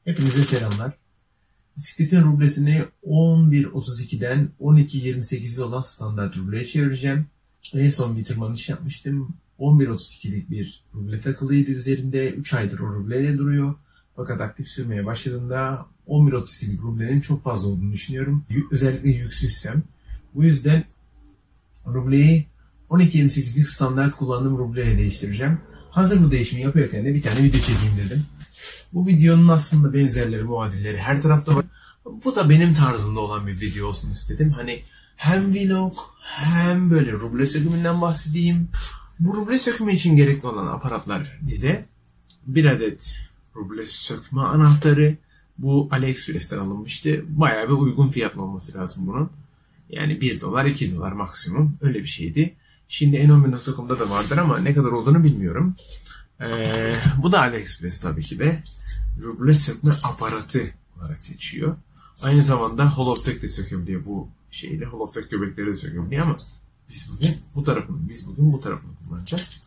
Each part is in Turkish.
Hepinize selamlar. Bisikletin rublesini 11.32'den 12.28'de olan standart rubleye çevireceğim. En son bir tırmanış yapmıştım. 11.32'lik bir ruble takılıydı üzerinde. 3 aydır o rubleyle duruyor. Fakat aktif sürmeye başladığımda 11.32'lik rublenin çok fazla olduğunu düşünüyorum. Özellikle yüksüzsem. Bu yüzden rubleyi 12.28'lik standart kullandığım rubleye değiştireceğim. Hazır bu değişimi yapıyorken de bir tane video çekeyim dedim. Bu videonun aslında benzerleri, muadilleri her tarafta var. Bu da benim tarzımda olan bir video olsun istedim. Hani hem vlog hem böyle ruble sökümünden bahsedeyim. Bu ruble sökümü için gerekli olan aparatlar bize bir adet ruble sökme anahtarı. Bu AliExpress'ten alınmıştı. Bayağı bir uygun fiyatlı olması lazım bunun. Yani 1 dolar 2 dolar maksimum öyle bir şeydi. Şimdi en11.com'da da vardır ama ne kadar olduğunu bilmiyorum. Bu da AliExpress tabii ki de ruble sökme aparatı olarak geçiyor. Aynı zamanda Holotek de sökebiliyor bu şeyle. Holotek göbekleri de sökebiliyor ama biz bugün bu tarafını kullanacağız.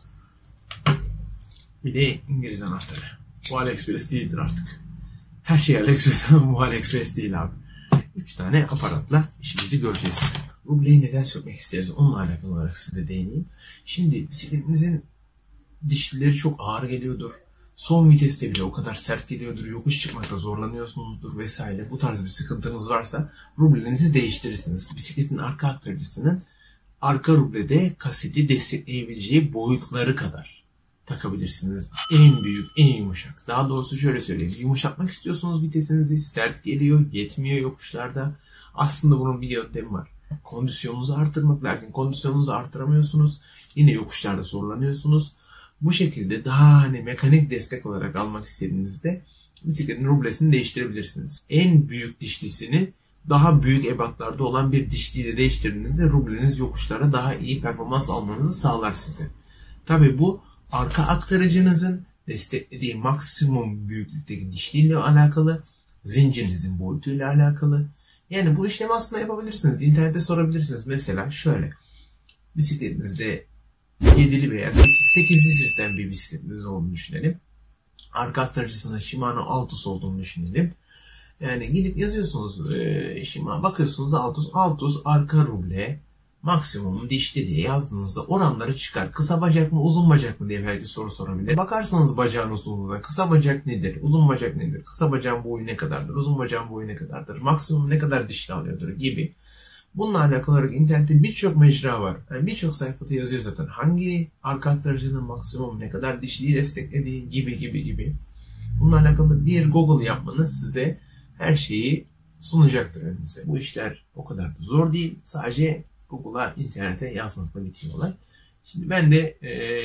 Bir de İngiliz anahtarı. Bu AliExpress değildir artık. Her şey AliExpress ama bu AliExpress değil abi. 3 tane aparatla işimizi göreceğiz. Rubleyi neden sökmek isteriz? Onunla alakalı olarak size değineyim. Şimdi bisikletinizin dişlileri çok ağır geliyordur. Son viteste bile o kadar sert geliyordur. Yokuş çıkmakta zorlanıyorsunuzdur vesaire. Bu tarz bir sıkıntınız varsa rublenizi değiştirirsiniz. Bisikletin arka aktarıcısının arka rublede kaseti destekleyebileceği boyutları kadar takabilirsiniz. En büyük, en yumuşak. Daha doğrusu şöyle söyleyeyim. Yumuşatmak istiyorsunuz vitesinizi. Sert geliyor, yetmiyor yokuşlarda. Aslında bunun bir yöntemi var. Kondisyonunuzu artırmak. Lakin kondisyonunuzu artıramıyorsunuz. Yine yokuşlarda zorlanıyorsunuz. Bu şekilde daha mekanik destek olarak almak istediğinizde bisikletin rublesini değiştirebilirsiniz. En büyük dişlisini daha büyük ebatlarda olan bir dişliyle değiştirdiğinizde rubleniz yokuşlara daha iyi performans almanızı sağlar size. Tabi bu arka aktarıcınızın desteklediği maksimum büyüklükteki dişliyle alakalı, zincirinizin boyutuyla alakalı. Yani bu işlemi aslında yapabilirsiniz. İnternette sorabilirsiniz. Mesela şöyle, bisikletinizde 7'li veya 8'li sistem bir bisikletiniz olduğunu düşünelim. Arka aktarıcısında Shimano Altus olduğunu düşünelim. Yani gidip yazıyorsunuz Shimano, bakıyorsunuz Altus arka ruble maksimum dişli diye yazdığınızda oranları çıkar. Kısa bacak mı uzun bacak mı diye belki soru sorabilir. Bakarsanız bacağın uzunluğuna kısa bacak nedir, uzun bacak nedir, kısa bacağın boyu ne kadardır, uzun bacağın boyu ne kadardır, maksimum ne kadar dişli alıyordur gibi. Bununla alakalı olarak internette birçok mecra var. Yani birçok sayfada yazıyor zaten. Hangi arka aktarıcının maksimum ne kadar dişliyi desteklediği gibi. Bununla alakalı bir Google yapmanız size her şeyi sunacaktır önünüze. Bu işler o kadar da zor değil. Sadece Google'a, internete yazmakla bitiyorlar. Şimdi ben de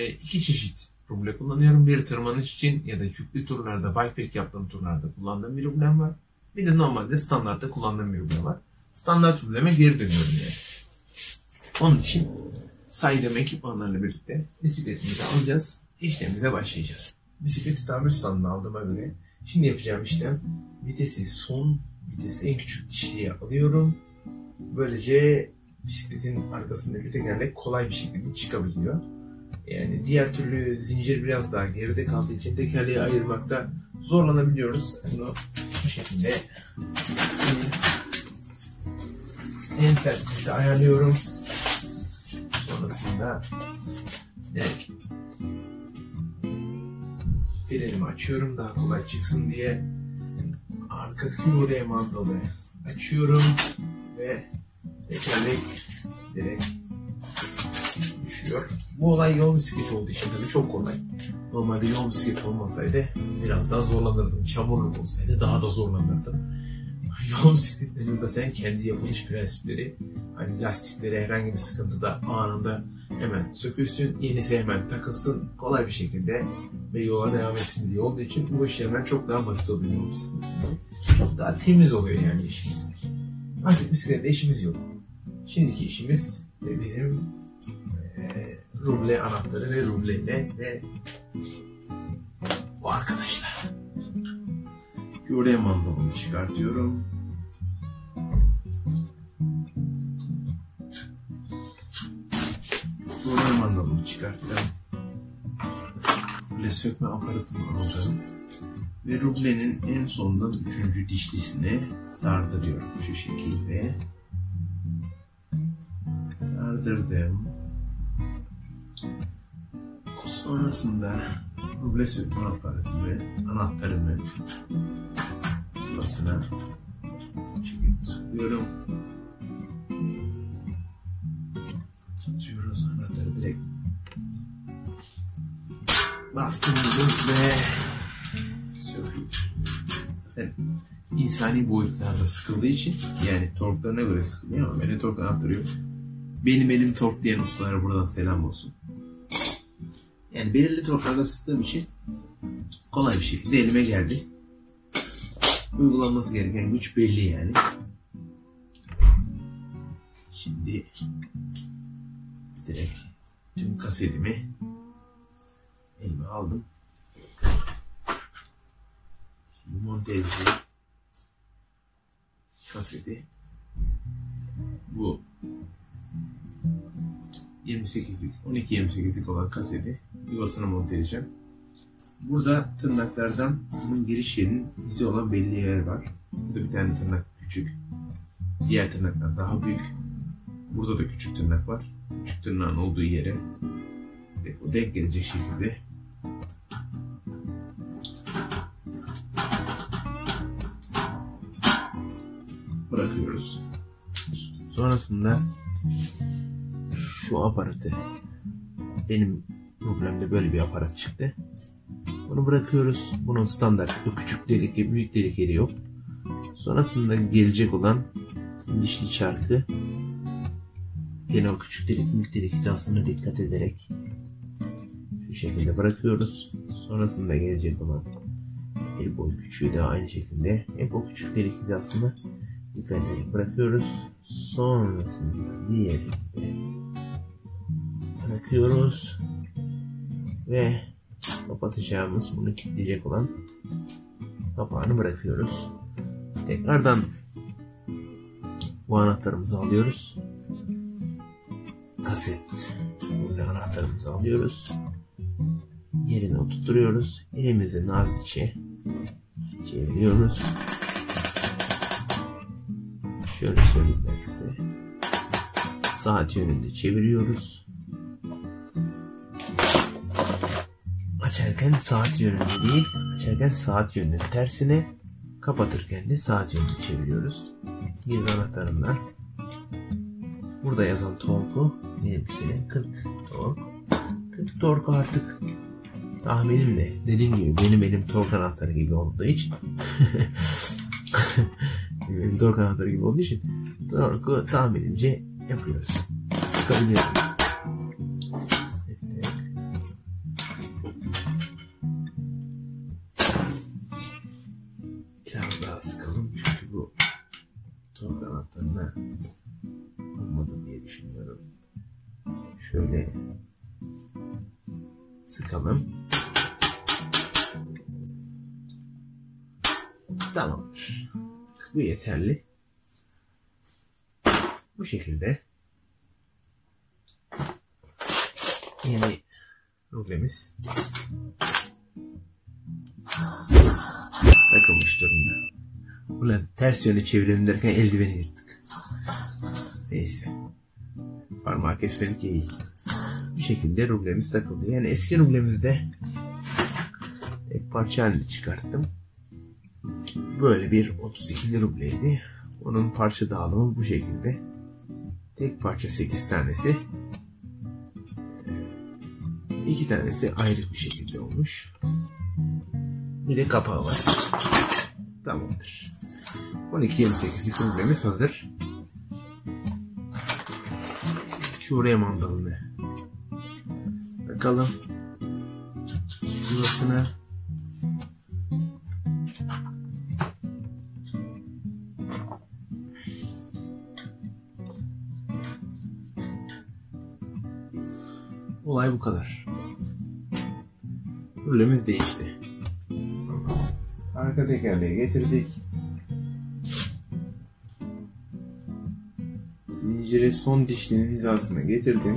2 çeşit ruble kullanıyorum. Bir tırmanış için ya da yüklü turlarda, bikepack yaptığım turlarda kullandığım bir rublem var. Bir de normalde standartta kullandığım bir ruble var. Standart rubleme geri dönüyorum yani. Onun için saydığım ekipmanlarla birlikte bisikletimizi alacağız. İşlemimize başlayacağız. Bisikleti tamir standına aldığıma göre şimdi yapacağım işlem vitesi en küçük dişliğe alıyorum. Böylece bisikletin arkasındaki tekerlek kolay bir şekilde çıkabiliyor. Yani diğer türlü zincir biraz daha geride kaldığı için tekerleği ayırmakta zorlanabiliyoruz. Bunu bu şekilde en sert vitesi ayarlıyorum. Sonrasında direkt frenimi açıyorum daha kolay çıksın diye. Arka küre mandalı açıyorum ve tekerlek direkt düşüyor. Bu olay yol bisikleti olduğu için tabii çok kolay. Normalde yol bisikleti olmasaydı biraz daha zorlanırdım. Çamurluk olsaydı daha da zorlanırdım. Yol bisikletlerinin zaten kendi yapılış prensipleri, hani lastikleri herhangi bir sıkıntıda anında hemen sökülsün, yenisi hemen takılsın kolay bir şekilde ve yola devam etsin diye olduğu için bu işlemler çok daha basit oluyor yol bisikletlerinde. Çok daha temiz oluyor yani işimiz. Artık bisiklette işimiz yok. Şimdiki işimiz bizim ruble anahtarı ve rubleyle ve bu arkadaşlar. Küre mandalını çıkartıyorum. Küre mandalını çıkarttım. Ruble sökme aparatını aldım. Ve rublenin en sondan 3. dişlisine sardırıyorum şu şekilde. Sardırdım. Sonrasında ruble sökme aparatımı, anahtarımı burasına bu şekilde sokuyorum. Tutuyoruz anahtarı direkt. Bastırıyoruz ve söküyoruz. Zaten insani boyutlarda sıkıldığı için, yani torklarına göre sıkılıyor ama benim tork anahtarı yok. Benim elim tork diyen ustalara buradan selam olsun. Yani belirli torklarda sıktığım için kolay bir şekilde elime geldi. Uygulanması gereken güç belli yani. Şimdi direkt tüm kasetimi elime aldım. Şimdi monte edeceğim kaseti. Bu 28'lik, 12-28'lik olan kaseti yuvasına monte edeceğim. Burada tırnaklardan bunun giriş yerinin izi olan belli yer var. Burada bir tane tırnak küçük. Diğer tırnaklar daha büyük. Burada da küçük tırnak var. Küçük tırnağın olduğu yere o denk gelecek şekilde bırakıyoruz. Sonrasında şu aparatı, benim rublemde böyle bir aparat çıktı. Bunu bırakıyoruz. Bunun standart bir küçük delik, büyük delik yeri yok. Sonrasında gelecek olan dişli çarkı gene o küçük delik, büyük delik hizasına dikkat ederek şu şekilde bırakıyoruz. Sonrasında gelecek olan bir boy küçüğü de aynı şekilde hep o küçük delik hizasına dikkat ederek bırakıyoruz. Sonrasında diğerini de bırakıyoruz ve kapatacağımız, bunu kilitleyecek olan kapağını bırakıyoruz. Tekrardan bu anahtarımızı alıyoruz. Kaset burada anahtarımızı alıyoruz. Yerine oturtuyoruz. Elimizi nazikçe çeviriyoruz. Şöyle söyleyeyim ben size. Saat yönünde çeviriyoruz. Açarken saat yönünde değil, açarken saat yönünün tersine, kapatırken de saat yönünde çeviriyoruz. Bir anahtarımla burada yazan torku, benimkisine 40 tork. 40 torku artık tahminimle, dediğim gibi benim elim tork anahtarı gibi olduğu için benim tork anahtarı gibi olduğu için torku tahminimce yapıyoruz. Sıkabiliyoruz. Biraz daha sıkalım çünkü bu tork anahtarına olmadı diye düşünüyorum. Şöyle sıkalım. Tamamdır. Bu yeterli. Bu şekilde yeni rublemiz takılmış durumda. Ulan ters yöne çevirelim derken eldiveni yırttık. Neyse. Parmağı kesmedik iyi. Bu şekilde rublemiz takıldı. Yani eski rublemizde tek parça halinde çıkarttım. Böyle bir 32'li rubleydi. Onun parça dağılımı bu şekilde. Tek parça 8 tanesi. 2 tanesi ayrı bir şekilde olmuş. Bir de kapağı var. Tamamdır. 12-28'lik rublemiz hazır. Küre mandalını bakalım. Burasına olay bu kadar. Rublemiz değişti. Arka tekerleği getirdik. Zinciri son dişlinin hizasına getirdim.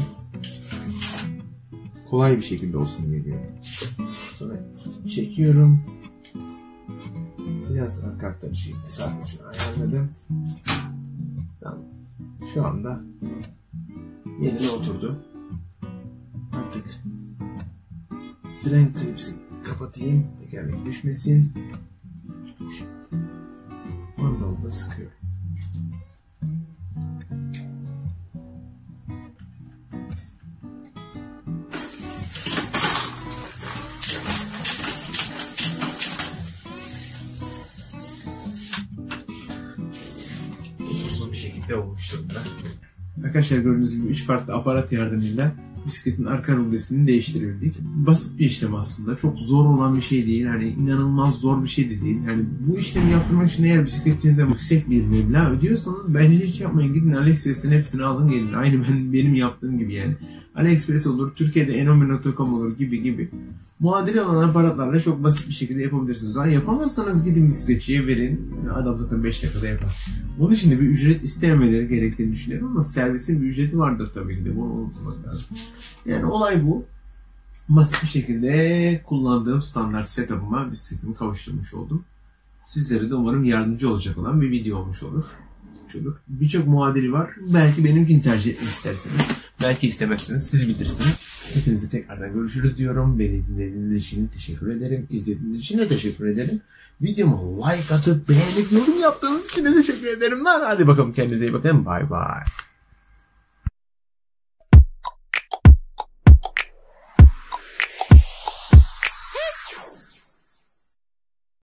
Kolay bir şekilde olsun diye diyorum. Sonra çekiyorum. Biraz arka aktarıcı mesafesini ayarladım. Tamam. Şu anda yerine oturdu. Artık fren klipsini kapatayım. Tekerlek düşmesin. Ondan da sıkıyorum. Kusursuz bir şekilde olmuş durumda. Arkadaşlar gördüğünüz gibi 3 farklı aparat yardımıyla bisikletin arka rublesini değiştirebildik. Basit bir işlem aslında. Çok zor olan bir şey değil. Hani inanılmaz zor bir şey de değil. Yani bu işlemi yaptırmak için eğer bisikletinize yüksek bir meblağ ödüyorsanız bence hiç yapmayın. Gidin AliExpress'ten hepsini alın gelin. Aynı benim yaptığım gibi yani. AliExpress olur, Türkiye'de en11.com olur gibi. Muadili olan aparatlarla çok basit bir şekilde yapabilirsiniz. Yapamazsanız gidin bisikletçiye verin. Adam zaten 5 dakikada yapar. Bunun için de bir ücret istememeleri gerektiğini düşünüyorum ama servisin bir ücreti vardır tabii ki de. Bunu unutmamak lazım. Yani olay bu. Basit bir şekilde kullandığım standart setup'ıma bisikletimi kavuşturmuş oldum. Sizlere de umarım yardımcı olacak olan bir video olmuş olur. Birçok muadili var. Belki benimkini tercih etmek isterseniz. Belki istemezsiniz. Siz bilirsiniz. Hepinize tekrardan görüşürüz diyorum. Beni dinlediğiniz için teşekkür ederim. İzlediğiniz için de teşekkür ederim. Videoma like atıp beğenip yorum yaptığınız için de teşekkür ederim. Hadi bakalım kendinize iyi bakın. Bye bye.